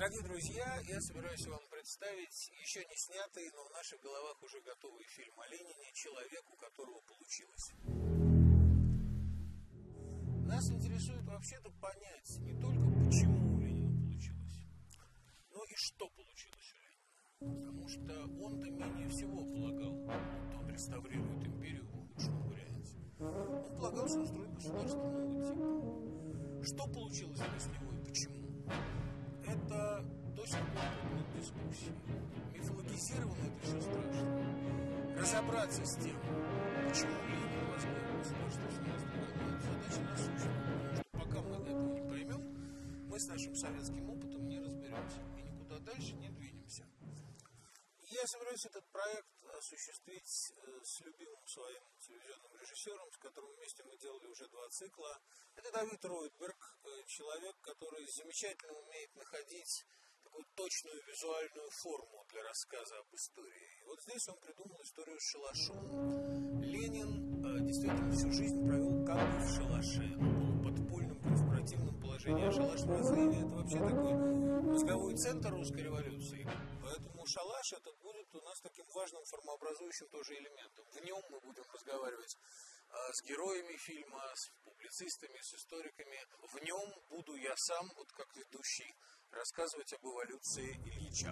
Дорогие друзья, я собираюсь вам представить еще не снятый, но в наших головах уже готовый фильм о Ленине «Человек, у которого получилось». Нас интересует вообще-то понять не только, почему у Ленина получилось, но и что получилось у Ленина. Потому что он-то менее всего полагал, что он реставрирует империю в худшем варианте. Он полагал, что он строит государство нового типа. Что получилось с него и почему? Это до сих пор предмет дискуссии. Мифологизировано это все страшно. Разобраться с тем, почему Ленин возглавил государство в 17 году, это задача насущная. Потому что пока мы этого не поймем, мы с нашим советским опытом не разберемся и никуда дальше не двинемся. И я собираюсь этот проект осуществить с любимым своим телевизионным режиссером, с которым вместе мы делали уже 2 цикла. Это Давид Ройтберг, человек, который замечательно умеет находить такую точную визуальную форму для рассказа об истории. И вот здесь он придумал историю с шалашом. Ленин действительно всю жизнь провел как бы в шалаше, в подпольном конспиративном положении. А шалаш в разрыве — это вообще такой мозговой центр русской революции. Поэтому шалаш этот будет у нас таким важным формообразующим тоже элементом. В нем мы будем разговаривать с героями фильма, с публицистами, с историками. В нем буду я сам, вот как ведущий, рассказывать об эволюции Ильича.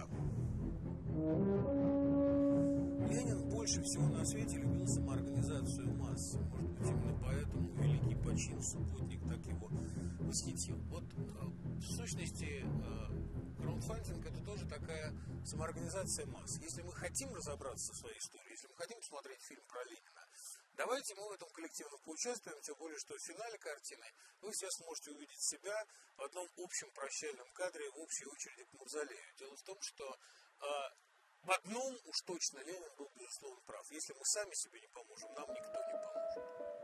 Ленин больше всего на свете любил самоорганизацию масс. Может быть, именно поэтому великий почин субботник так его восхитил. Вот в сущности краудфандинг — это тоже такая самоорганизация масс. Если мы хотим разобраться в своей истории, если мы хотим посмотреть фильм про Ленина, давайте мы в этом коллективно поучаствуем, тем более, что в финале картины вы все сможете увидеть себя в одном общем прощальном кадре в общей очереди к мавзолею. Дело в том, что в одном уж точно Ленин был, безусловно, прав. Если мы сами себе не поможем, нам никто не поможет.